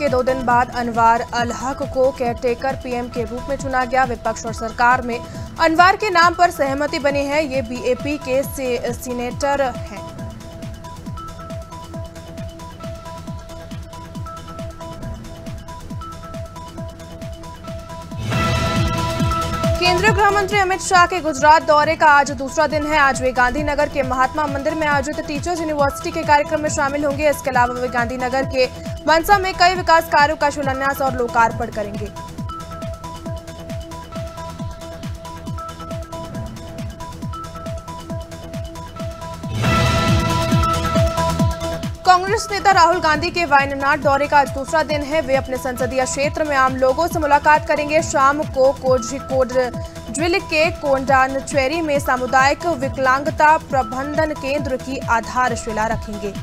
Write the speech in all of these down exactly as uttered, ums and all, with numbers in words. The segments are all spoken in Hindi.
के दो दिन बाद अनवार अल हक को केयरटेकर पीएम के रूप में चुना गया। विपक्ष और सरकार में अनवार के नाम पर सहमति बनी है। ये बीएपी के से, सीनेटर हैं। केंद्रीय गृह मंत्री अमित शाह के गुजरात दौरे का आज दूसरा दिन है। आज वे गांधीनगर के महात्मा मंदिर में आयोजित टीचर्स यूनिवर्सिटी के कार्यक्रम में शामिल होंगे। इसके अलावा वे गांधीनगर के मनसा में कई विकास कार्यों का शिलान्यास और लोकार्पण करेंगे। कांग्रेस नेता राहुल गांधी के वायनाड दौरे का आज दूसरा दिन है। वे अपने संसदीय क्षेत्र में आम लोगों से मुलाकात करेंगे। शाम को कोझिकोड जिले के कोंडानचेरी में सामुदायिक विकलांगता प्रबंधन केंद्र की आधारशिला रखेंगे।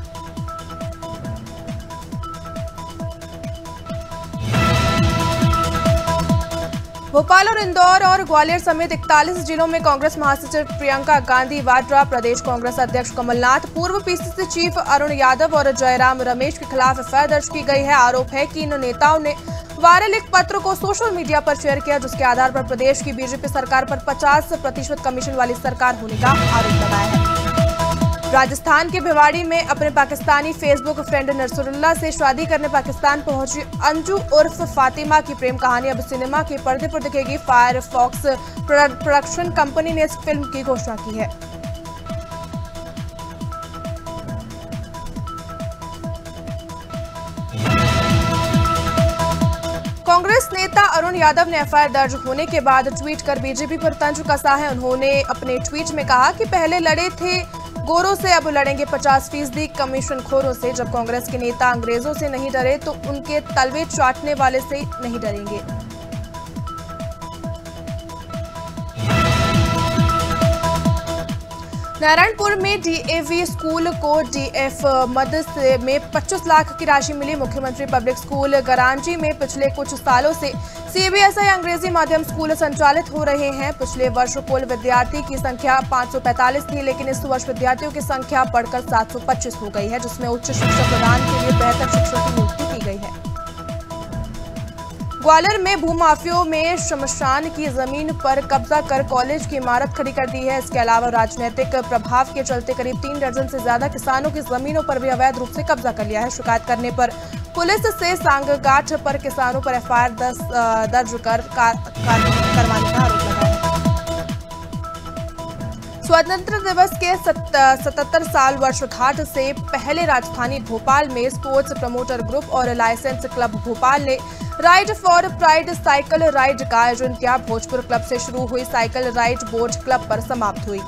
भोपाल और इंदौर और ग्वालियर समेत इकतालीस जिलों में कांग्रेस महासचिव प्रियंका गांधी वाड्रा, प्रदेश कांग्रेस अध्यक्ष कमलनाथ, पूर्व पीसीसी चीफ अरुण यादव और जयराम रमेश के खिलाफ एफआईआर दर्ज की गई है। आरोप है कि इन नेताओं ने वायरल एक पत्र को सोशल मीडिया पर शेयर किया, जिसके आधार पर प्रदेश की बीजेपी सरकार पर पचास प्रतिशत कमीशन वाली सरकार होने का आरोप लगाया है। राजस्थान के भिवाड़ी में अपने पाकिस्तानी फेसबुक फ्रेंड नसरुल्लाह से शादी करने पाकिस्तान पहुंची अंजू उर्फ फातिमा की प्रेम कहानी अब सिनेमा के पर्दे पर दिखेगी। फायरफॉक्स प्रोडक्शन कंपनी ने इस फिल्म की घोषणा की है। कांग्रेस नेता अरुण यादव ने एफआईआर दर्ज होने के बाद ट्वीट कर बीजेपी पर तंज कसा है। उन्होंने अपने ट्वीट में कहा कि पहले लड़े थे गोरों से, अब लड़ेंगे पचास फीसदी कमीशन खोरों से। जब कांग्रेस के नेता अंग्रेजों से नहीं डरे तो उनके तलवे चाटने वाले से नहीं डरेंगे। नारायणपुर में डीएवी स्कूल को डीएफ मद से में पच्चीस लाख की राशि मिली। मुख्यमंत्री पब्लिक स्कूल गरांजी में पिछले कुछ सालों से सीबीएसई अंग्रेजी माध्यम स्कूल संचालित हो रहे हैं। पिछले वर्ष कुल विद्यार्थी की संख्या पाँच सौ पैंतालीस थी, लेकिन इस वर्ष विद्यार्थियों की संख्या बढ़कर सात सौ पच्चीस हो गई है, जिसमें उच्च शिक्षा प्रदान के लिए बेहतर शिक्षकों की नियुक्ति की गई है। ग्वालियर में भूमाफियों में शमशान की जमीन पर कब्जा कर कॉलेज की इमारत खड़ी कर दी है। इसके अलावा राजनीतिक प्रभाव के चलते करीब तीन दर्जन से ज्यादा किसानों की जमीनों पर भी अवैध रूप से कब्जा कर लिया है। शिकायत करने पर पुलिस से सांगगांठ पर किसानों पर एफआईआर दर्ज कर करवाने का आरोप लगाया है। स्वतंत्रता दिवस के सतहत्तर साल वर्षगांठ से पहले राजधानी भोपाल में स्पोर्ट्स प्रमोटर ग्रुप और लाइसेंस क्लब भोपाल ने ride for pride cycle ride का आयोजन किया। भोजपुर क्लब से शुरू हुई साइकिल राइड बोट क्लब पर समाप्त हुई।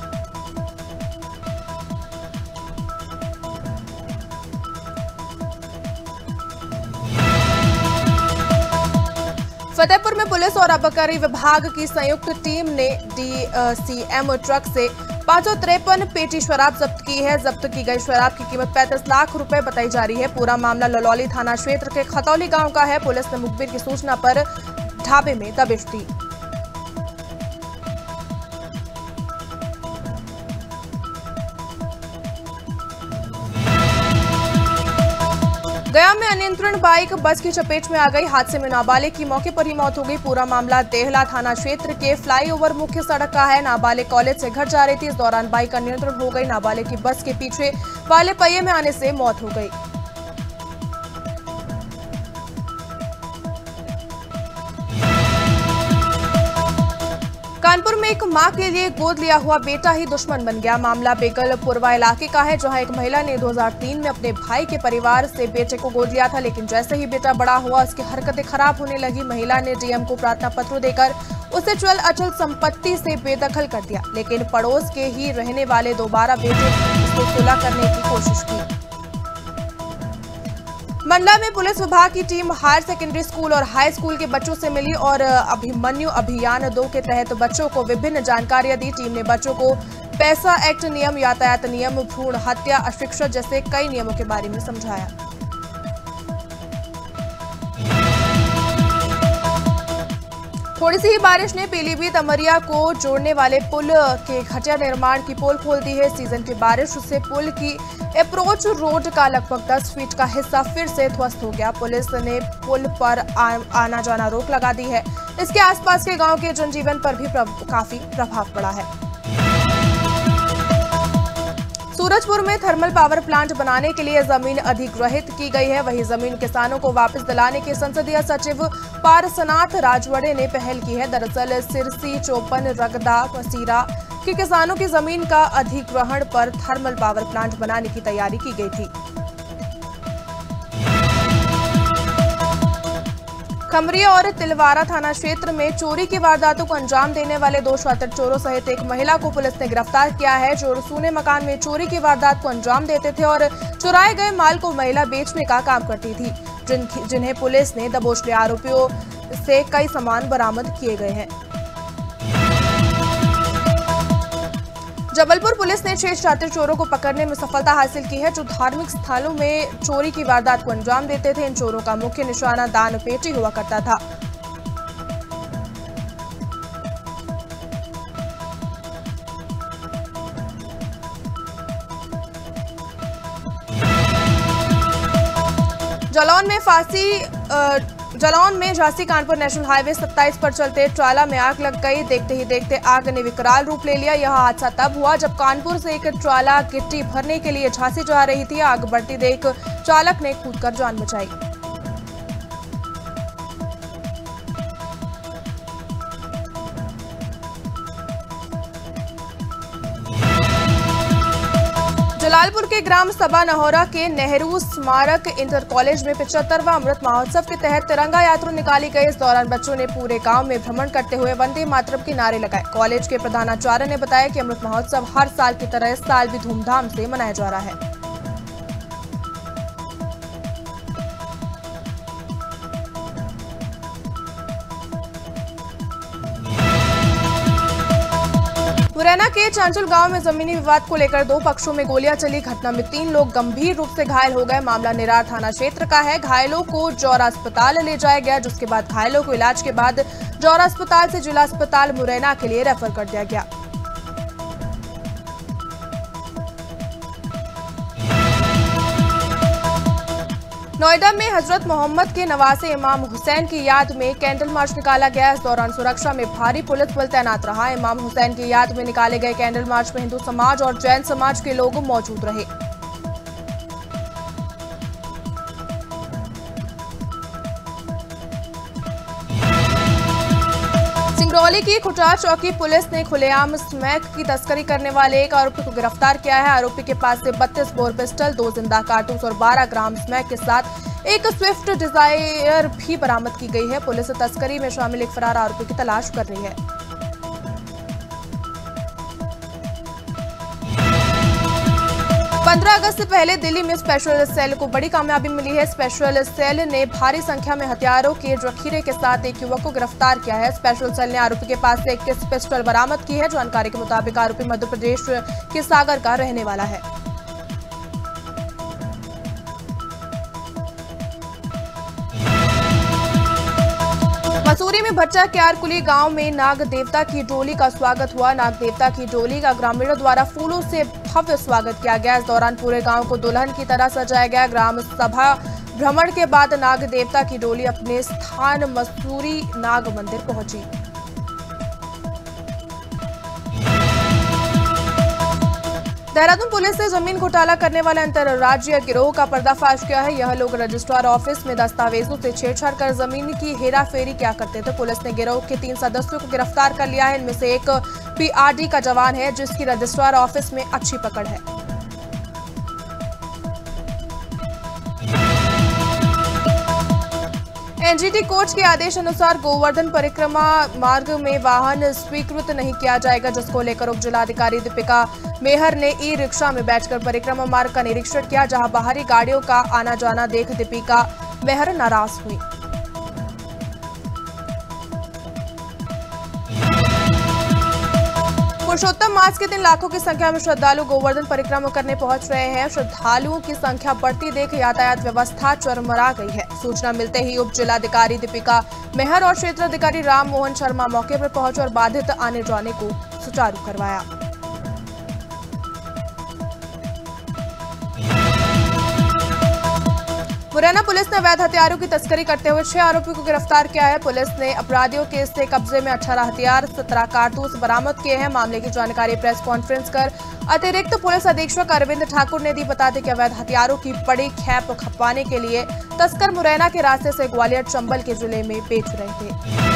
फतेहपुर में पुलिस और आबकारी विभाग की संयुक्त टीम ने डीसीएम ट्रक से पाँच सौ तिरपन पेटी शराब जब्त की है। जब्त की गई शराब की कीमत पैंतीस लाख रुपए बताई जा रही है। पूरा मामला ललौली थाना क्षेत्र के खतौली गांव का है। पुलिस ने मुखबिर की सूचना पर ढाबे में दबिश दी। गया में अनियंत्रण बाइक बस की चपेट में आ गई। हादसे में नाबालिग की मौके पर ही मौत हो गई। पूरा मामला देहला थाना क्षेत्र के फ्लाईओवर मुख्य सड़क का है। नाबालिग कॉलेज से घर जा रही थी। इस दौरान बाइक अनियंत्रण हो गई। नाबालिग की बस के पीछे वाले पहिए में आने से मौत हो गई। कानपुर में एक मां के लिए गोद लिया हुआ बेटा ही दुश्मन बन गया। मामला बेगलपुरवा इलाके का है, जहां एक महिला ने दो हज़ार तीन में अपने भाई के परिवार से बेटे को गोद लिया था, लेकिन जैसे ही बेटा बड़ा हुआ उसकी हरकतें खराब होने लगी। महिला ने डीएम को प्रार्थना पत्र देकर उसे चल अचल संपत्ति से बेदखल कर दिया, लेकिन पड़ोस के ही रहने वाले दोबारा बेटे को सुलह करने की कोशिश की। मंडला में पुलिस विभाग की टीम हायर सेकेंडरी स्कूल और हाई स्कूल के बच्चों से मिली और अभिमन्यु अभियान दो के तहत बच्चों को विभिन्न जानकारियां दी। टीम ने बच्चों को पैसा एक्ट नियम, यातायात नियम, भ्रूण हत्या, अशिक्षा जैसे कई नियमों के बारे में समझाया। थोड़ी सी ही बारिश ने पीलीभीत अमरिया को जोड़ने वाले पुल के घटिया निर्माण की पोल खोल दी है। सीजन की बारिश से पुल की अप्रोच रोड का लगभग दस फीट का हिस्सा फिर से ध्वस्त हो गया। पुलिस ने पुल पर आ, आना जाना रोक लगा दी है। इसके आसपास के गांव के जनजीवन पर भी प्रभ, काफी प्रभाव पड़ा है। सूरजपुर में थर्मल पावर प्लांट बनाने के लिए जमीन अधिग्रहित की गई है। वहीं जमीन किसानों को वापस दिलाने के संसदीय सचिव पारसनाथ राजवाड़े ने पहल की है। दरअसल सिरसी, चौपन, रगदा, मसीरा के किसानों की जमीन का अधिग्रहण पर थर्मल पावर प्लांट बनाने की तैयारी की गई थी। खमरिया और तिलवारा थाना क्षेत्र में चोरी की वारदातों को अंजाम देने वाले दो शातिर चोरों सहित एक महिला को पुलिस ने गिरफ्तार किया है। चोर सूने मकान में चोरी की वारदात को अंजाम देते थे और चुराए गए माल को महिला बेचने का काम करती थी, जिन, जिन्हें पुलिस ने दबोच लिया। आरोपियों से कई सामान बरामद किए गए हैं। जबलपुर पुलिस ने छह शातिर चोरों को पकड़ने में सफलता हासिल की है, जो धार्मिक स्थलों में चोरी की वारदात को अंजाम देते थे। इन चोरों का मुख्य निशाना दान पेटी हुआ करता था। जालौन में फांसी जालौन में झांसी कानपुर नेशनल हाईवे सत्ताईस पर चलते ट्राला में आग लग गई। देखते ही देखते आग ने विकराल रूप ले लिया। यह हादसा तब हुआ जब कानपुर से एक ट्राला गिट्टी भरने के लिए झांसी जा रही थी। आग बढ़ती देख चालक ने कूदकर जान बचाई। जलालपुर के ग्राम सभा नहौरा के नेहरू स्मारक इंटर कॉलेज में पचहत्तरवां अमृत महोत्सव के तहत तिरंगा यात्रा निकाली गई। इस दौरान बच्चों ने पूरे गांव में भ्रमण करते हुए वंदे मातरम के नारे लगाए। कॉलेज के प्रधानाचार्य ने बताया कि अमृत महोत्सव हर साल की तरह इस साल भी धूमधाम से मनाया जा रहा है। मुरैना के चांचल गांव में जमीनी विवाद को लेकर दो पक्षों में गोलियां चली। घटना में तीन लोग गंभीर रूप से घायल हो गए। मामला निरार थाना क्षेत्र का है। घायलों को जौरा अस्पताल ले जाया गया, जिसके बाद घायलों को इलाज के बाद जौरा अस्पताल से जिला अस्पताल मुरैना के लिए रेफर कर दिया गया। नोएडा में हजरत मोहम्मद के नवासे इमाम हुसैन की याद में कैंडल मार्च निकाला गया। इस दौरान सुरक्षा में भारी पुलिस बल तैनात रहा। इमाम हुसैन की याद में निकाले गए कैंडल मार्च में हिंदू समाज और जैन समाज के लोग मौजूद रहे। सिंगरौली की खुटार चौकी पुलिस ने खुलेआम स्मैक की तस्करी करने वाले एक आरोपी को गिरफ्तार किया है। आरोपी के पास से बत्तीस बोर पिस्टल, दो जिंदा कारतूस और बारह ग्राम स्मैक के साथ एक स्विफ्ट डिजायर भी बरामद की गई है। पुलिस तस्करी में शामिल एक फरार आरोपी की तलाश कर रही है। पंद्रह अगस्त से पहले दिल्ली में स्पेशल सेल को बड़ी कामयाबी मिली है। स्पेशल सेल ने भारी संख्या में हथियारों के जखीरे के साथ एक युवक को गिरफ्तार किया है। स्पेशल सेल ने आरोपी के पास से इक्कीस पिस्टल बरामद की है। जानकारी के मुताबिक आरोपी मध्य प्रदेश के सागर का रहने वाला है। मसूरी में भच्चा क्यारकुली गांव में नाग देवता की डोली का स्वागत हुआ। नाग देवता की डोली का ग्रामीणों द्वारा फूलों से भव्य स्वागत किया गया। इस दौरान पूरे गांव को दुल्हन की तरह सजाया गया। ग्राम सभा भ्रमण के बाद नाग देवता की डोली अपने स्थान मसूरी नाग मंदिर पहुंची। देहरादून पुलिस ने जमीन घोटाला करने वाले अंतर्राज्यीय गिरोह का पर्दाफाश किया है। यह लोग रजिस्ट्रार ऑफिस में दस्तावेजों से छेड़छाड़ कर जमीन की हेराफेरी किया करते थे। पुलिस ने गिरोह के तीन सदस्यों को गिरफ्तार कर लिया है। इनमें से एक पीआरडी का जवान है, जिसकी रजिस्ट्रार ऑफिस में अच्छी पकड़ है। एनजीटी कोर्ट के आदेश अनुसार गोवर्धन परिक्रमा मार्ग में वाहन स्वीकृत नहीं किया जाएगा, जिसको लेकर उप जिलाधिकारी दीपिका मेहर ने ई रिक्शा में बैठकर परिक्रमा मार्ग का निरीक्षण किया। जहां बाहरी गाड़ियों का आना जाना देख दीपिका मेहर नाराज हुई। पुरुषोत्तम मास के दिन लाखों की संख्या में श्रद्धालु गोवर्धन परिक्रमा करने पहुंच रहे हैं। श्रद्धालुओं की संख्या बढ़ती देख यातायात व्यवस्था चरमरा गई है। सूचना मिलते ही उप जिलाधिकारी दीपिका मेहर और क्षेत्राधिकारी राम मोहन शर्मा मौके पर पहुंचे और बाधित आने जाने को सुचारू करवाया। मुरैना पुलिस ने अवैध हथियारों की तस्करी करते हुए छह आरोपियों को गिरफ्तार किया है। पुलिस ने अपराधियों के से कब्जे में अठारह हथियार सत्रह कारतूस बरामद किए हैं। मामले की जानकारी प्रेस कॉन्फ्रेंस कर अतिरिक्त पुलिस अधीक्षक अरविंद ठाकुर ने दी। बता दें कि अवैध हथियारों की बड़ी खेप खपाने के लिए तस्कर मुरैना के रास्ते से ग्वालियर चंबल के जिले में बेच रहे थे।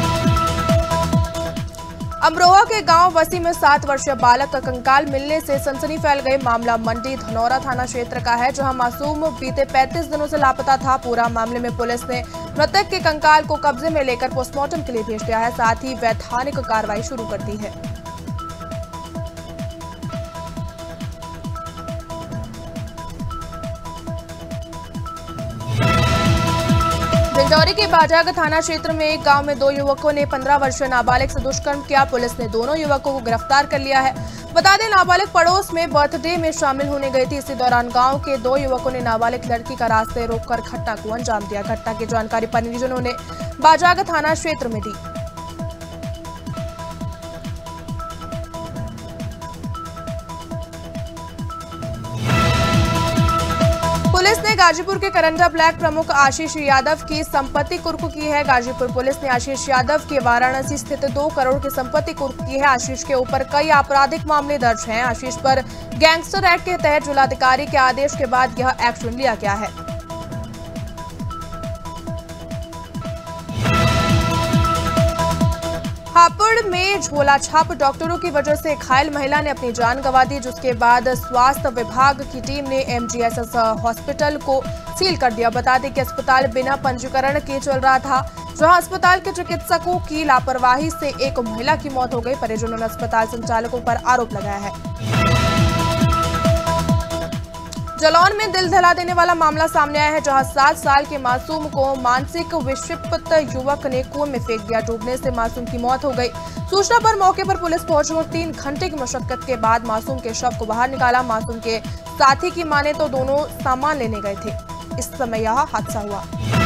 अमरोहा के गांव वसी में सात वर्षीय बालक का कंकाल मिलने से सनसनी फैल गई। मामला मंडी धनौरा थाना क्षेत्र का है, जहां मासूम बीते पैंतीस दिनों से लापता था। पूरा मामले में पुलिस ने मृतक के कंकाल को कब्जे में लेकर पोस्टमार्टम के लिए भेज दिया है। साथ ही वैधानिक कार्रवाई शुरू कर दी है। डिंडौरी के बाजाग थाना क्षेत्र में एक गांव में दो युवकों ने पंद्रह वर्षीय नाबालिग से दुष्कर्म किया। पुलिस ने दोनों युवकों को गिरफ्तार कर लिया है। बता दें, नाबालिग पड़ोस में बर्थडे में शामिल होने गई थी। इसी दौरान गांव के दो युवकों ने नाबालिग लड़की का रास्ते रोककर घटना को अंजाम दिया। घटना की जानकारी परिजनों ने बाजाग थाना क्षेत्र में दी। पुलिस ने गाजीपुर के करंजा ब्लैक प्रमुख आशीष यादव की संपत्ति कुर्क की है। गाजीपुर पुलिस ने आशीष यादव के वाराणसी स्थित दो करोड़ की संपत्ति कुर्क की है। आशीष के ऊपर कई आपराधिक मामले दर्ज हैं। आशीष पर गैंगस्टर एक्ट के तहत जिलाधिकारी के आदेश के बाद यह एक्शन लिया गया है। हापुड़ में झोला छाप डॉक्टरों की वजह से घायल महिला ने अपनी जान गंवा दी, जिसके बाद स्वास्थ्य विभाग की टीम ने एमजीएसएस हॉस्पिटल को सील कर दिया। बता दें कि अस्पताल बिना पंजीकरण के चल रहा था, जहां अस्पताल के चिकित्सकों की लापरवाही से एक महिला की मौत हो गई। परिजनों ने अस्पताल संचालकों पर आरोप लगाया है। जालौन में दिल दहला देने वाला मामला सामने आया है, जहां सात साल के मासूम को मानसिक विक्षिप्त युवक ने कुएं में फेंक दिया। डूबने से मासूम की मौत हो गई। सूचना पर मौके पर पुलिस पहुंची और तीन घंटे की मशक्कत के बाद मासूम के शव को बाहर निकाला। मासूम के साथी की माने तो दोनों सामान लेने गए थे, इस समय यह हादसा हुआ।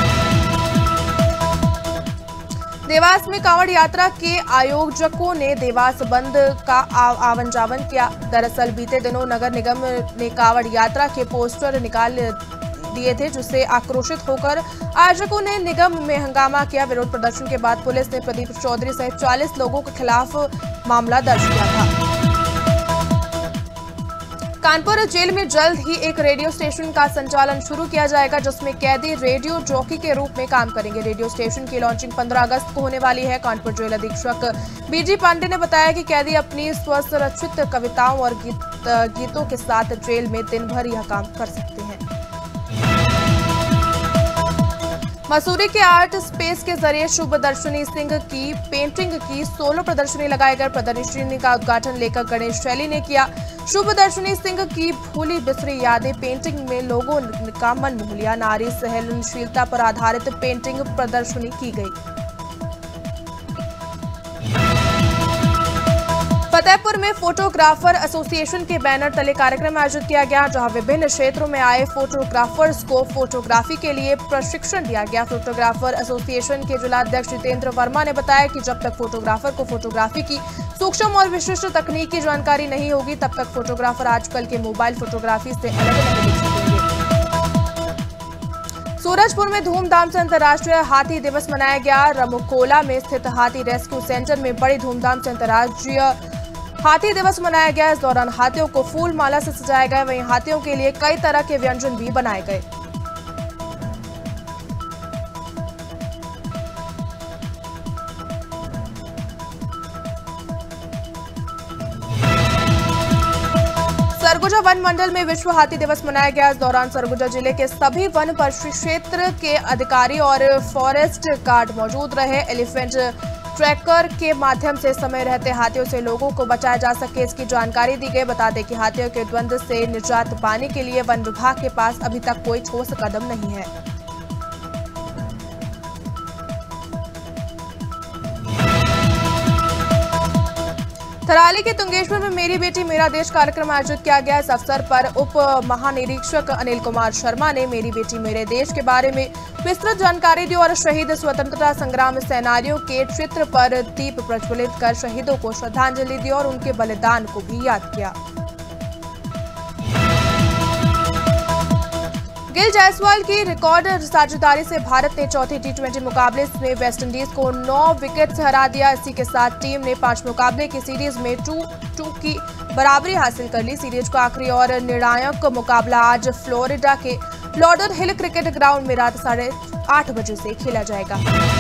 देवास में कांवड़ यात्रा के आयोजकों ने देवास बंद का आवन जावन किया। दरअसल बीते दिनों नगर निगम ने कांवड़ यात्रा के पोस्टर निकाल दिए थे, जिससे आक्रोशित होकर आयोजकों ने निगम में हंगामा किया। विरोध प्रदर्शन के बाद पुलिस ने प्रदीप चौधरी सहित चालीस लोगों के खिलाफ मामला दर्ज किया था। कानपुर जेल में जल्द ही एक रेडियो स्टेशन का संचालन शुरू किया जाएगा, जिसमें कैदी रेडियो जॉकी के रूप में काम करेंगे। रेडियो स्टेशन की लॉन्चिंग पंद्रह अगस्त को होने वाली है। कानपुर जेल अधीक्षक बीजी पांडे ने बताया कि कैदी अपनी स्वरचित कविताओं और गीत, गीतों के साथ जेल में दिन भर यह काम कर सकते हैं। मसूरी के आर्ट स्पेस के जरिए शुभदर्शनी सिंह की पेंटिंग की सोलो प्रदर्शनी लगाई गई। प्रदर्शनी का उद्घाटन लेकर गणेश शैली ने किया। शुभदर्शनी सिंह की भूली बिसरी यादें पेंटिंग में लोगों का मन मोह लिया। नारी सहनशीलता पर आधारित पेंटिंग प्रदर्शनी की गई। फतेहपुर में फोटोग्राफर एसोसिएशन के बैनर तले कार्यक्रम आयोजित किया गया, जहां विभिन्न क्षेत्रों में आए फोटोग्राफर्स को फोटोग्राफी के लिए प्रशिक्षण दिया गया। फोटोग्राफर एसोसिएशन के जिलाध्यक्ष जितेंद्र वर्मा ने बताया कि जब तक फोटोग्राफर को फोटोग्राफी की सूक्ष्म और विशिष्ट तकनीक की जानकारी नहीं होगी, तब तक फोटोग्राफर आजकल के मोबाइल फोटोग्राफी से अलग नहीं दिख सकेंगे। सूरजपुर में धूमधाम से अंतर्राष्ट्रीय हाथी दिवस मनाया गया। रमुकोला में स्थित हाथी रेस्क्यू सेंटर में बड़ी धूमधाम से अंतर्राष्ट्रीय हाथी दिवस मनाया गया। इस दौरान हाथियों को फूल माला से सजाया गया। वहीं हाथियों के लिए कई तरह के व्यंजन भी बनाए गए। सरगुजा वन मंडल में विश्व हाथी दिवस मनाया गया। इस दौरान सरगुजा जिले के सभी वन परिक्षेत्र के अधिकारी और फॉरेस्ट गार्ड मौजूद रहे। एलिफेंट ट्रैकर के माध्यम से समय रहते हाथियों से लोगों को बचाया जा सके, इसकी जानकारी दी गई। बता दें कि हाथियों के द्वंद से निजात पाने के लिए वन विभाग के पास अभी तक कोई ठोस कदम नहीं है। थराली के तुंगेश्वर में मेरी बेटी मेरा देश कार्यक्रम आयोजित किया गया। इस अवसर पर उप महानिरीक्षक अनिल कुमार शर्मा ने मेरी बेटी मेरे देश के बारे में विस्तृत जानकारी दी और शहीद स्वतंत्रता संग्राम सेनानियों के चित्र पर दीप प्रज्वलित कर शहीदों को श्रद्धांजलि दी और उनके बलिदान को भी याद किया। गिल जायसवाल की रिकॉर्ड साझेदारी से भारत ने चौथे टी ट्वेंटी मुकाबले में वेस्टइंडीज को नौ विकेट से हरा दिया। इसी के साथ टीम ने पांच मुकाबले की सीरीज में टू टू की बराबरी हासिल कर ली। सीरीज का आखिरी और निर्णायक मुकाबला आज फ्लोरिडा के लॉडर हिल क्रिकेट ग्राउंड में रात साढ़े आठ बजे से खेला जाएगा।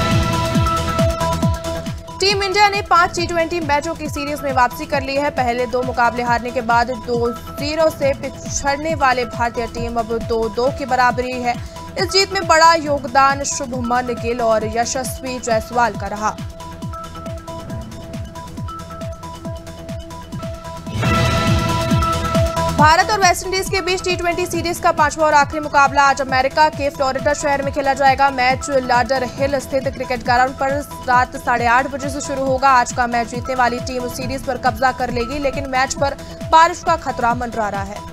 टीम इंडिया ने पांच टी ट्वेंटी मैचों की सीरीज में वापसी कर ली है। पहले दो मुकाबले हारने के बाद दो जीरो से पिछड़ने वाले भारतीय टीम अब दो दो की बराबरी है। इस जीत में बड़ा योगदान शुभमन गिल और यशस्वी जायसवाल का रहा। भारत और वेस्टइंडीज के बीच टी ट्वेंटी सीरीज का पांचवा और आखिरी मुकाबला आज अमेरिका के फ्लोरिडा शहर में खेला जाएगा। मैच लॉडर हिल स्थित क्रिकेट ग्राउंड पर रात साढ़े आठ बजे से शुरू होगा। आज का मैच जीतने वाली टीम सीरीज पर कब्जा कर लेगी, लेकिन मैच पर बारिश का खतरा मंडरा रहा है।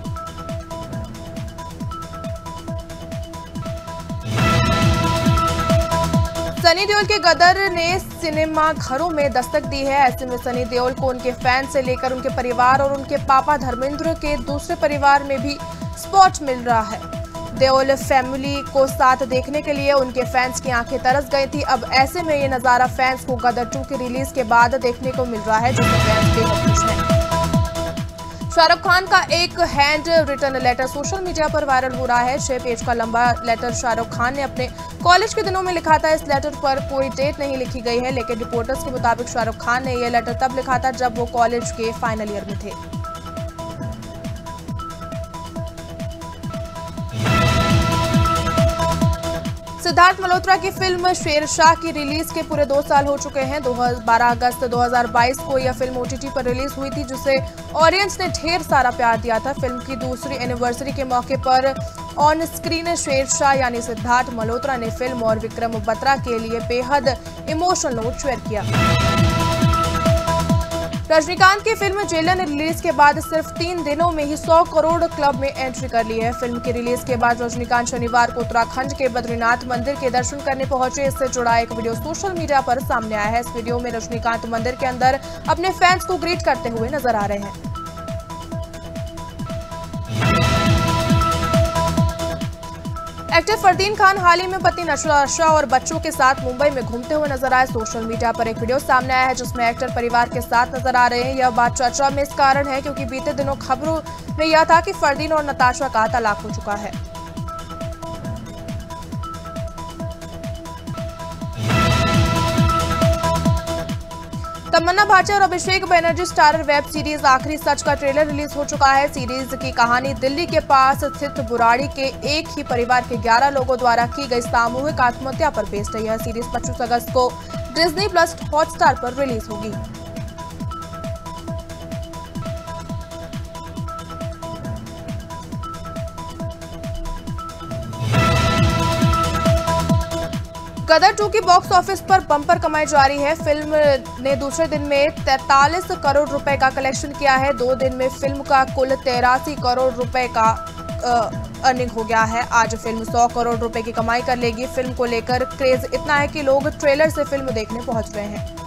सनी देओल के गदर ने सिनेमा घरों में दस्तक दी है। ऐसे में सनी देओल को उनके फैन से लेकर उनके परिवार और उनके पापा धर्मेंद्र के दूसरे परिवार में भी स्पॉट मिल रहा है। देओल फैमिली को साथ देखने के लिए उनके फैंस की आंखें तरस गई थी। अब ऐसे में ये नजारा फैंस को गदर टू की रिलीज के बाद देखने को मिल रहा है, जिससे फैंस बेहद खुश हैं। शाहरुख खान का एक hand written letter social media पर वायरल हो रहा है। छह पेज का लंबा लेटर शाहरुख खान ने अपने कॉलेज के दिनों में लिखा था। इस लेटर पर कोई डेट नहीं लिखी गई है, लेकिन रिपोर्टर्स के मुताबिक शाहरुख खान ने यह लेटर तब लिखा था जब वो कॉलेज के फाइनल ईयर में थे। सिद्धार्थ मल्होत्रा की फिल्म शेरशाह की रिलीज के पूरे दो साल हो चुके हैं। बारह अगस्त दो हज़ार बाईस को यह फिल्म ओटीटी पर रिलीज हुई थी, जिसे ऑडियंस ने ढेर सारा प्यार दिया था। फिल्म की दूसरी एनिवर्सरी के मौके पर ऑन स्क्रीन शेरशाह यानी सिद्धार्थ मल्होत्रा ने फिल्म और विक्रम बत्रा के लिए बेहद इमोशनल नोट शेयर किया। रजनीकांत की फिल्म जेलर ने रिलीज के बाद सिर्फ तीन दिनों में ही सौ करोड़ क्लब में एंट्री कर ली है। फिल्म की रिलीज के बाद रजनीकांत शनिवार को उत्तराखंड के बद्रीनाथ मंदिर के दर्शन करने पहुंचे। इससे जुड़ा एक वीडियो सोशल मीडिया पर सामने आया है। इस वीडियो में रजनीकांत मंदिर के अंदर अपने फैंस को ग्रीट करते हुए नजर आ रहे हैं। एक्टर फरदीन खान हाल ही में पत्नी नशा और बच्चों के साथ मुंबई में घूमते हुए नजर आए। सोशल मीडिया पर एक वीडियो सामने आया है, जिसमें एक्टर परिवार के साथ नजर आ रहे हैं। यह बात चर्चा में इस कारण है क्योंकि बीते दिनों खबरों में यह था कि फरदीन और नताशा का तलाक हो चुका है। तमन्ना भाटिया और Abhishek Banerjee starrer web series Aakhri Sach का ट्रेलर रिलीज हो चुका है। सीरीज की कहानी दिल्ली के पास स्थित बुराड़ी के एक ही परिवार के ग्यारह लोगों द्वारा की गई सामूहिक आत्महत्या पर बेस्ड है। यह सीरीज पच्चीस अगस्त को डिज्नी प्लस हॉटस्टार पर रिलीज होगी। गदर टू की बॉक्स ऑफिस पर बम्पर कमाई जारी है। फिल्म ने दूसरे दिन में तैंतालीस करोड़ रुपए का कलेक्शन किया है। दो दिन में फिल्म का कुल तिरासी करोड़ रुपए का अर्निंग हो गया है। आज फिल्म सौ करोड़ रुपए की कमाई कर लेगी। फिल्म को लेकर क्रेज इतना है कि लोग ट्रेलर से फिल्म देखने पहुंच रहे हैं।